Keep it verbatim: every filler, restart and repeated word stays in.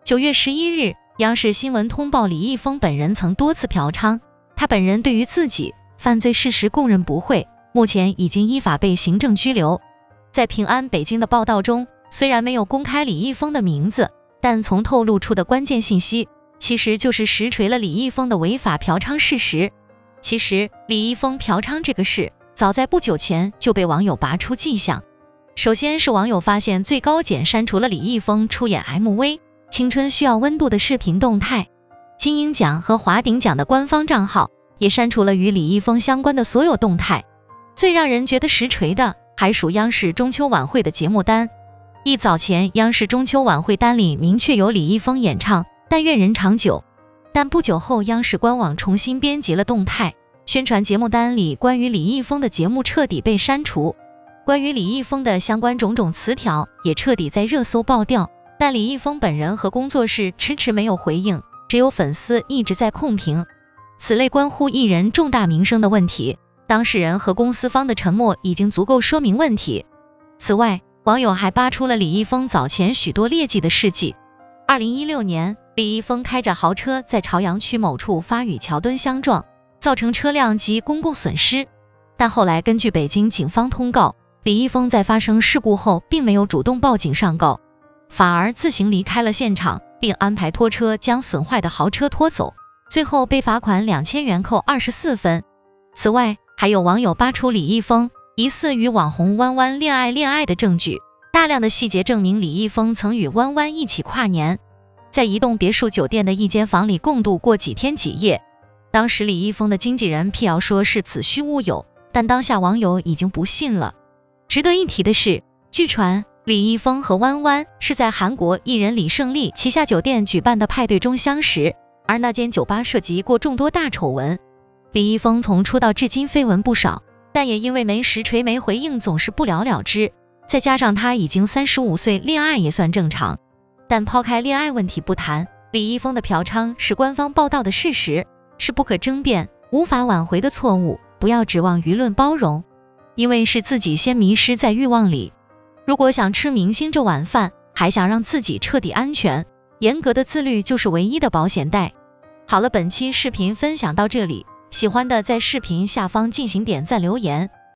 九月十一日，央视新闻通报李易峰本人曾多次嫖娼，他本人对于自己犯罪事实供认不讳，目前已经依法被行政拘留。在平安北京的报道中，虽然没有公开李易峰的名字，但从透露出的关键信息，其实就是实锤了李易峰的违法嫖娼事实。其实，李易峰嫖娼这个事，早在不久前就被网友拔出迹象。首先是网友发现最高检删除了李易峰出演 M V《青春需要温度》的视频动态，金鹰奖和华鼎奖的官方账号也删除了与李易峰相关的所有动态。最让人觉得实锤的，还属央视中秋晚会的节目单。一早前，央视中秋晚会单里明确有李易峰演唱《但愿人长久》，但不久后，央视官网重新编辑了动态，宣传节目单里关于李易峰的节目彻底被删除。关于李易峰的相关种种词条也彻底在热搜爆掉，但李易峰本人和工作室迟迟没有回应，只有粉丝一直在控评。此类关乎艺人重大名声的问题，当事人和公司方的沉默已经足够说明问题。此外，网友还扒出了李易峰早前许多劣迹的事迹。二零一六年，李易峰开着豪车在朝阳区某处发与桥墩相撞，造成车辆及公共损失。但后来根据北京警方通告，李易峰在发生事故后并没有主动报警上告，反而自行离开了现场，并安排拖车将损坏的豪车拖走，最后被罚款两千元，扣二十四分。此外，还有网友扒出李易峰疑似与网红弯弯恋爱恋爱的证据，大量的细节证明李易峰曾与弯弯一起跨年，在一栋别墅酒店的一间房里共度过几天几夜。当时李易峰的经纪人辟谣说是子虚乌有，但当下网友已经不信了。值得一提的是，据传李易峰和弯弯是在韩国艺人李胜利旗下酒店举办的派对中相识，而那间酒吧涉及过众多大丑闻。李易峰从出道至今绯闻不少，但也因为没实锤没回应，总是不了了之。再加上他已经三十五岁，恋爱也算正常。但抛开恋爱问题不谈，李易峰的嫖娼是官方报道的事实，是不可争辩、无法挽回的错误，不要指望舆论包容，因为是自己先迷失在欲望里。如果想吃明星这碗饭，还想让自己彻底安全，严格的自律就是唯一的保险带。好了，本期视频分享到这里，喜欢的在视频下方进行点赞留言。